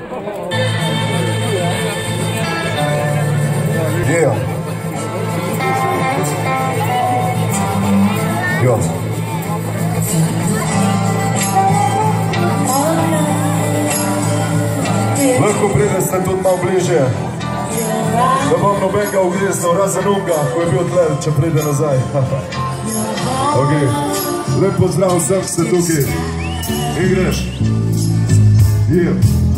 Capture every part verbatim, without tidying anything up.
Yeah. Jo. Lahko prideste tudi malo bliže, da bom nobenega ugriznil, razen unga, ko je bil tle, če pride nazaj. Ok, lep pozdrav vsem, ste tukaj. In greš. Yeah.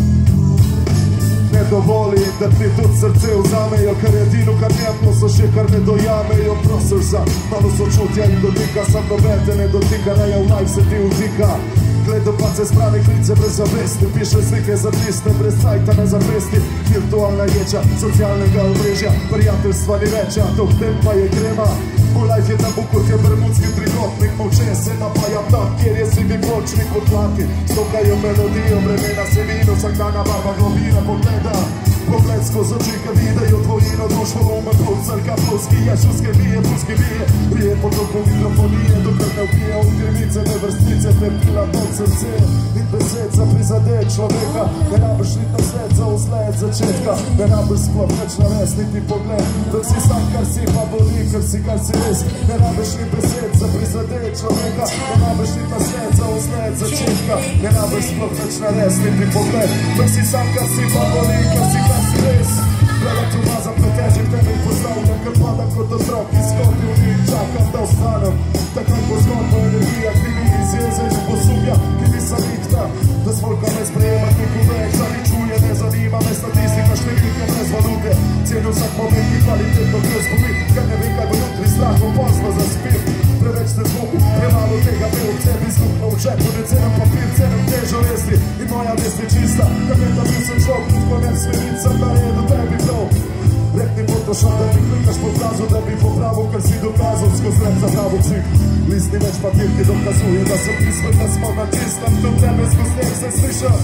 Ne dovoli, da ti tudi srce vzamejo, ker edino, kar njemno so še, kar ne dojamejo. Prosil za malo sočutja in dotika, sam noben te ne dotika, ne je v life se ti vdika. Gledal pa se sprave klice brez zavesti, piše slike za tiste, brez sajta na zavesti. Virtualna ječa, socialnega omrežja, prijateljstva ni več, a to tem pa je grema. V life je tabu kot je bermudski trikotnik, moče se napaja tam, kjer je sivi pločnik v tlaki. Stokajo melodijo, vremena se vino, vsak dana barva globina pogleda. Pogled skozi oči, kad videjo tvojino, društvo umen plus, crka plus, kije, šuske vije, puske vije. Prije potoku mikrofonije, dokaj ne ubije od krivice, ne vrstnice, pepila pod srce. In besed za prizadej človeka, ne rabiš niti na sled za usled začetka. Ne rabiš sploh več nares, niti pogled, dok si sam, kar si pa boli, kar si, kar si res. Ne rabiš ni besed za prizadej človeka, ne rabiš niti na sled za usled začetka. Ne rabiš sploh več nares, niti pogled, dok si sam, kar si pa boli, kar si, kar si res. Gleda tu ma zapletežim, tebe i pozdravljam, kad padam kod otrok i skopim i čakam da ostanem. Takaj po zgodbo energija, ki mi izjeze i posumja, ki mi sam bitna. Da svolka me sprejema, niko vek, da ni čuje, ne zanima me statistika, številke brez valute. Cijenju vsak moment i kvalitetno kroz pomit, kad ne vem kaj bo jutri strahom posla za spir. Preveč te zvoku, premalo tega me u tebi skupno u džepu, ne cenem papir, cenem težo vesti i moja vest je čista. Kad ne da bil sam člok, ko ne smirim sam da je do tebi prav. Rekni potrošam da mi klikaš po plazu, da bi popravil, kar si dokazal skoz rep za pravo čik. Listni več papirki dokazuje, da sem prisvoj, da smo na čistem, tu tebe skoz nek se slišam.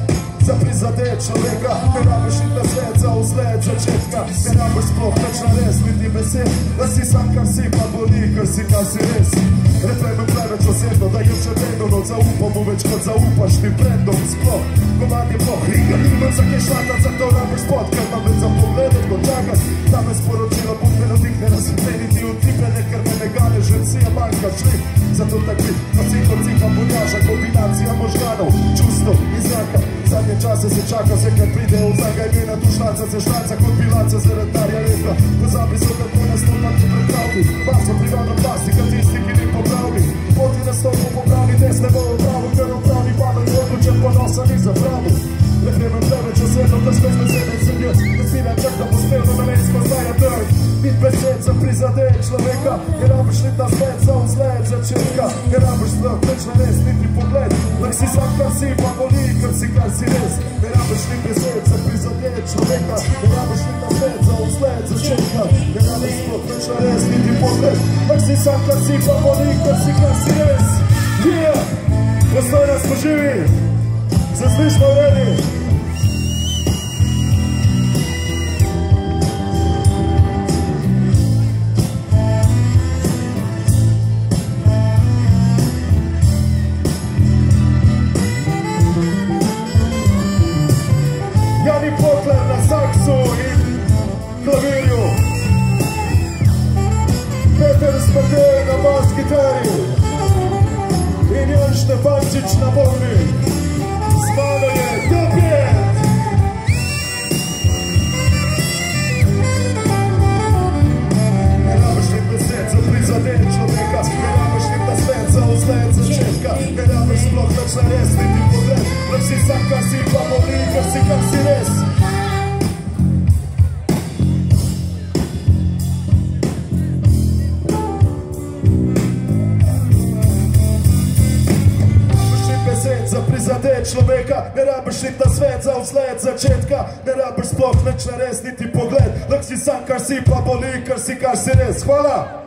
Za prizadej človeka, ne rabiš niti na sled za uzled začetka. Ne rabiš sploh več nares, niti besed, da si sam kar si, pa boli, kar si, kar si res. Refrenem preveč osebno, da je še vedno noč zaupam mu več kot zaupaš ti brendom sploh. Komad je ploh, riga nimam za kaj šlatat, zato rabiš spot, ker nam več za pogledat kot čakat. Da me sporočila put me nadihne, razmeniti utipene, ker me ne gane, žrcija manjka šli. Zato takvi, na cipo cipa bunjaža, kombinacija možganov, čustov in zraka. Zadnje čase se čaka, se kad pride od zaga imena tu šlanca, se šlanca kot bilanca zarad darja leta. Pozabi se kako nastopati pred pravdi, baso privadna plastika, tisti ki ni popravni. Poti nastopu popravi, desne bo upravi, ker upravi pamet, odlučen ponosa ni za pravi. Refrenem preveč osebno, da skozi besede sem jaz, ne smiram čak da pospel, da me ne spoznaja trg. Nit besed za prizadej človeka, ne rabiš niti na sled za uzled začetka. Ne rabiš sploh več nares, niti pogled, lak si sam kar si, pa boli, kar si, kar si res. Ne rabiš niti besed za prizadej človeka, ne rabiš niti na sled za uzled začetka. Ne rabiš sploh več nares, niti pogled, lak si sam kar si, pa boli, kar si, kar si res. Yeah! Postoj nas poživi! Zaslišno vredi! Jani Pokler na saksu in klavirju. Peter Sprdej na bas gitari. In Jan Štefančič na bobni. Z mano je The Band. Ne rabiš niti besed za prizadej človeka, ne rabiš niti na sled za uzled začetka. Ne rabiš sploh več nares, niti pogled, lak si sam kar si, pa boli, kar si, kar si res. Za prizadej človeka, ne rabiš niti na svet za vzgled začetka. Ne rabiš sploh več nares, niti pogled, lak si sam kar si, pa boli, kar si, kar si res. Hvala!